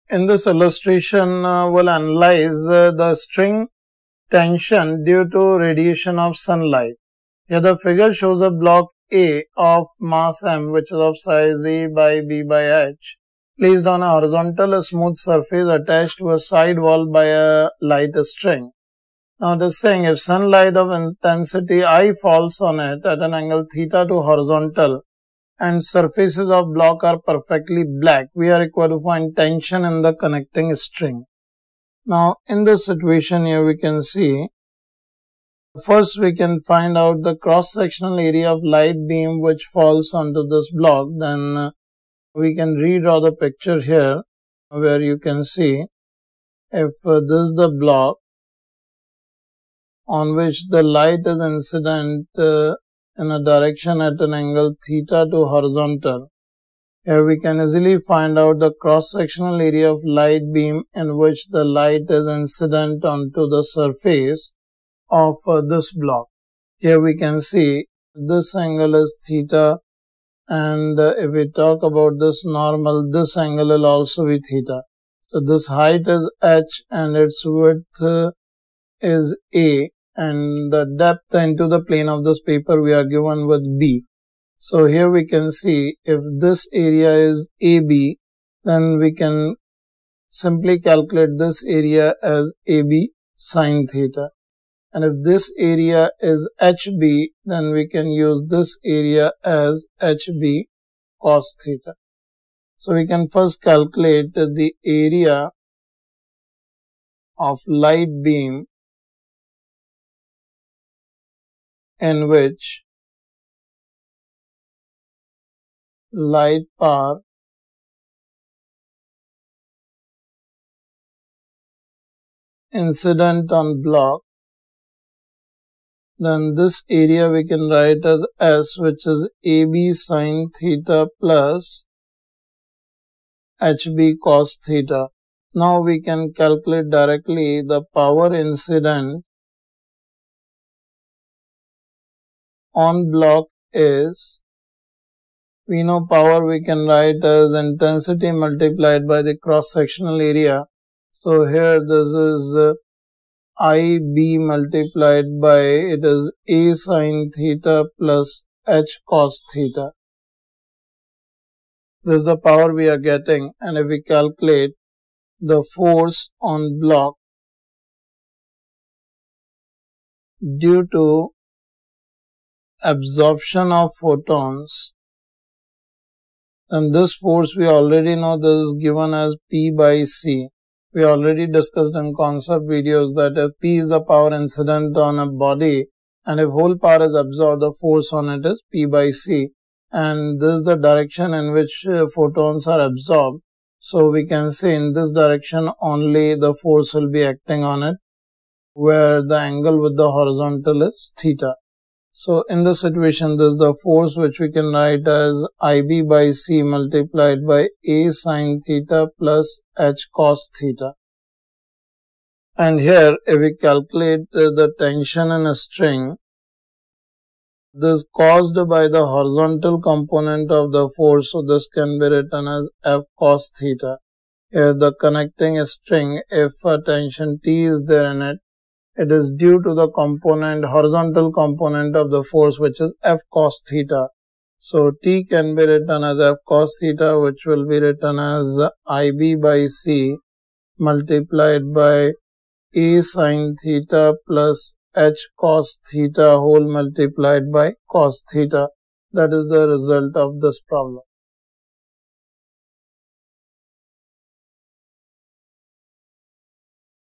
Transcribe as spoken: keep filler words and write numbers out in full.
In this illustration, uh, we'll analyze uh, the string tension due to radiation of sunlight. Here the figure shows a block A of mass m, which is of size A by B by H, placed on a horizontal smooth surface attached to a side wall by a light string. Now it is saying if sunlight of intensity I falls on it at an angle theta to horizontal and surfaces of block are perfectly black, we are required to find tension in the connecting string. Now in this situation here we can see, first we can find out the cross-sectional area of light beam which falls onto this block. Then uh, we can redraw the picture here where you can see if uh, this is the block on which the light is incident uh, in a direction at an angle theta to horizontal. Here we can easily find out the cross-sectional area of light beam in which the light is incident onto the surface of uh, this block. Here we can see this angle is theta, and uh, if we talk about this normal, this angle will also be theta. So this height is h and its width uh, is a, and the depth into the plane of this paper we are given with b. So here we can see if this area is A B, then we can simply calculate this area as A B sine theta. And if this area is H B, then we can use this area as H B cos theta. So we can first calculate the area of light beam in which light power incident on block. Then this area we can write as S, which is A B sine theta plus H B cos theta. Now we can calculate directly the power incident on block is, we know power we can write as intensity multiplied by the cross-sectional area. So here this is uh, I B multiplied by, it is A sine theta plus H cos theta. This is the power we are getting, and if we calculate the force on block due to absorption of photons, and this force we already know this is given as P by C. We already discussed in concept videos that if P is the power incident on a body and if whole power is absorbed, the force on it is P by C. And this is the direction in which uh, photons are absorbed. So we can say in this direction only the force will be acting on it, where the angle with the horizontal is theta. So in this situation, this is the force which we can write as I B by C multiplied by A sine theta plus H cos theta. And here if we calculate the tension in a string, this is caused by the horizontal component of the force, so this can be written as F cos theta. Here the connecting string, if a tension T is there in it, it is due to the component, horizontal component of the force, which is F cos theta. So T can be written as F cos theta, which will be written as I B by C multiplied by A sine theta plus H cos theta whole multiplied by cos theta. That is the result of this problem.